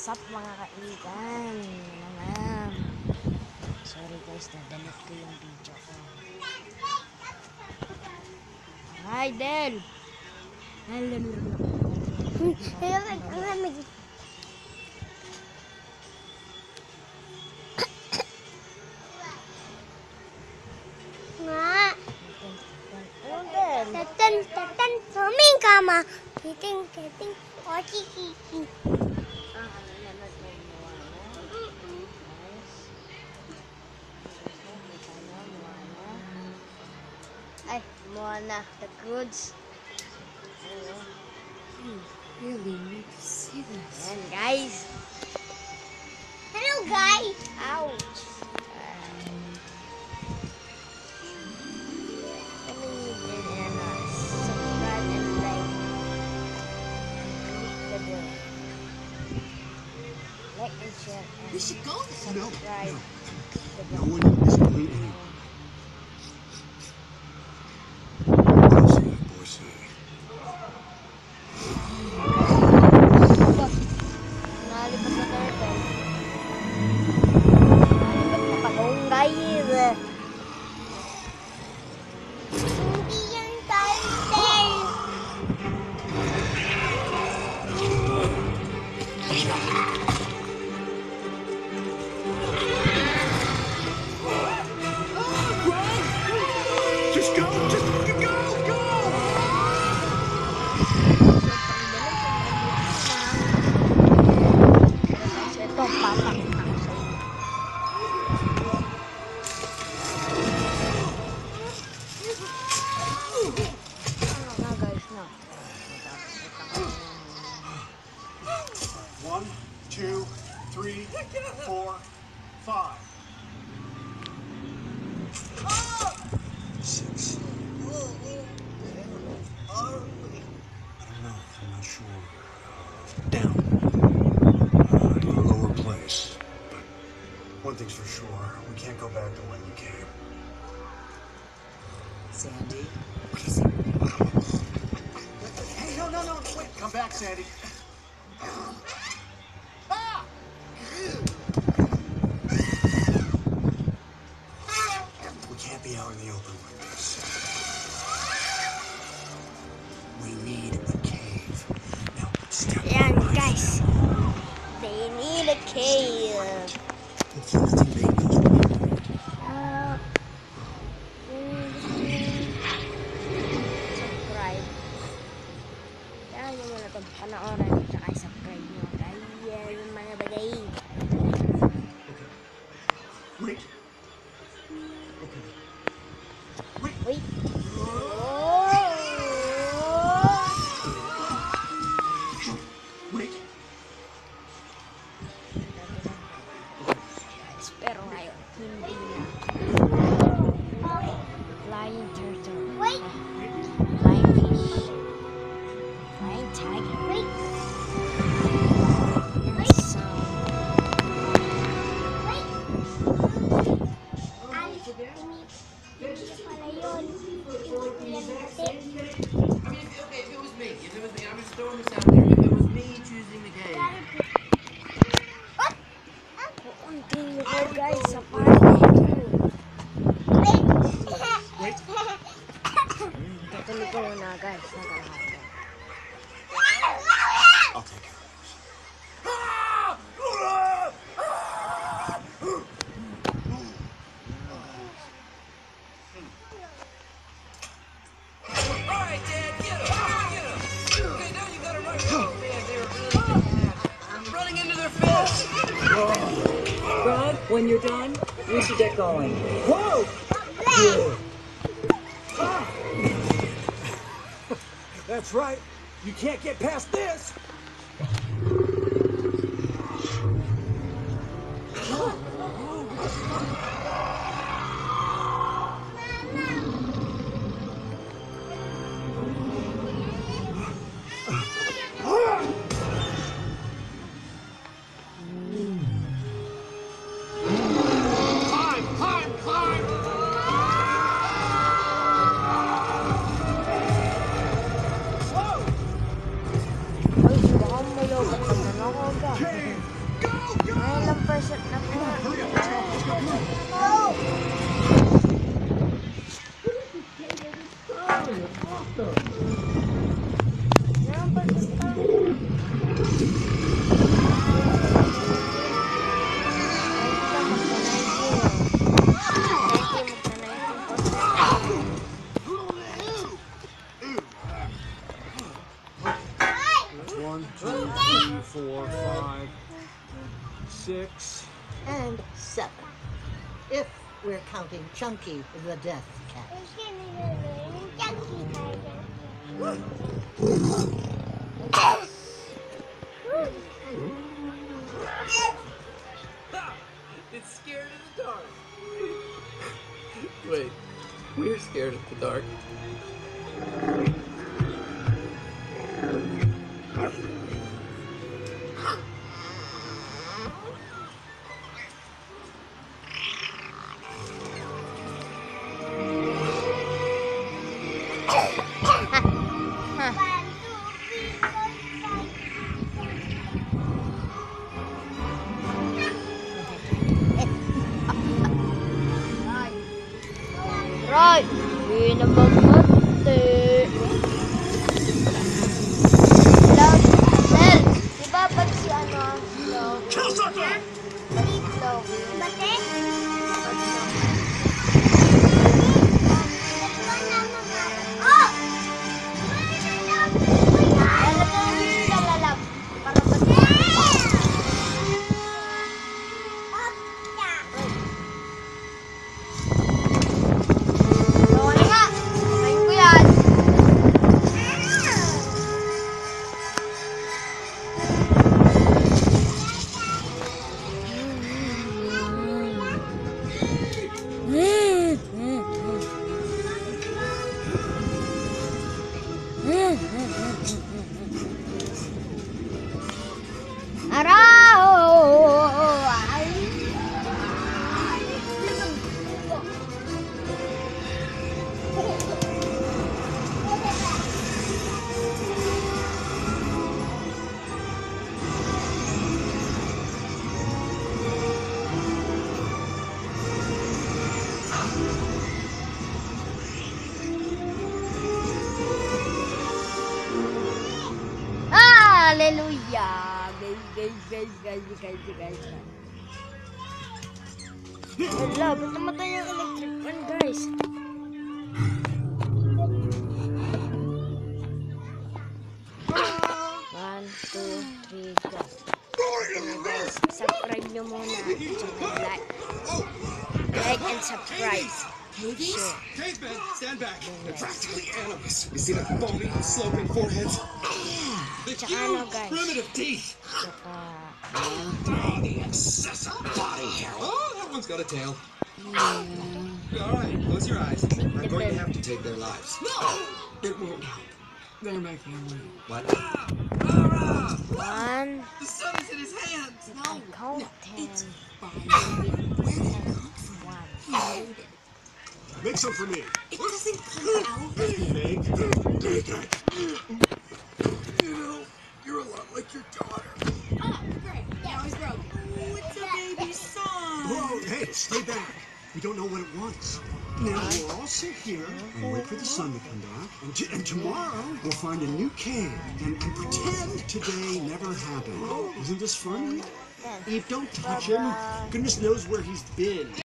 What's up mga kaibigan? Naman. Sorry guys, nadamot ko yung video ko. Hi Del! Tatan, swimming kama. Kiting, ochi. Ay, Moana, the croods. Really need to see this. Ayan guys. Hello guys. Ouch. Subscribe and like. Click the bell. Like and share and We should go there. subscribe. No one is going anywhere. I'll see you boys say. Nalibot sa turtle. Nalibot na pagong guys. Hindi yan turtle. Just go! Just go! Go! Ito, papak ako sa inyo. Ano na guys na? 1, 2, 3, 4, 5. 6. I don't know. I'm not sure. Down. In a lower place. But one thing's for sure. We can't go back the way we came. Sandy. Hey, no. Wait. Come back, Sandy. Ah! We can't be out in the open like this. We need a cave. Now, step Ayan right. guys. They need a cave. It's the thing they need. Subscribe. Kaya nyo muna itong panoorin at saka subscribe nyo. Kaya yung mga bagay. Okay. Wait. Okay. Wait. Wait. Wait. Guys, pero ngayon, hindi na. Flying turtle. Wait. Flying fish. Flying tiger. Wait. And sound. Wait. Ay, hindi pala yun. I mean, okay, if it was me, I'm just throwing this out there. If it was me choosing the cave, Unting lugar guys sa party. Wait. Tutulog ko na guys. Nagkakaroon. I'll take care of this. alright, Dad, get him! Okay, now you gotta run. Oh man, they were really bad. I'm running into their fence. Ron, when you're done, we should get going. Whoa! That's right. You can't get past this. Climb! Whoa! guys, na po. One, two, three, four, five, 6. And 7. If we're counting Chunky the Death Cat. It's scared of the dark. Wait, we're scared of the dark. Right, hindi na magmati. Love, Mel, di ba ba't si ano ang love? Balit love. Bate? Oh! Lalagyan mo sa lalab. Para ba't okay na nga. Kumain ko yan. Hallelujah! Guys. Wala, ba't namatay yung electric fan, guys? One, two, three, go. Guys, subscribe nyo muna. Like and subscribe. Share. Cavemen, stand back. They're practically animals. You see the bony, sloping foreheads? The Tsaka ano, huge, guys? primitive teeth. The excessive body hair. Oh, that one's got a tail. All right, close your eyes. I'm going to have to take their lives. No! It won't help. They're my family. What? One, The sun is in his hands. I count 10. One. Make some for me. It doesn't come out. Make it. You know, you're a lot like your daughter. Oh, great. Now he's broken. Oh, it's a baby song. Whoa, hey, stay back. We don't know what it was. Now we'll all sit here and wait for the sun to come back. And tomorrow we'll find a new cave and pretend today never happened. Isn't this fun? Eve, don't touch him. Goodness knows where he's been.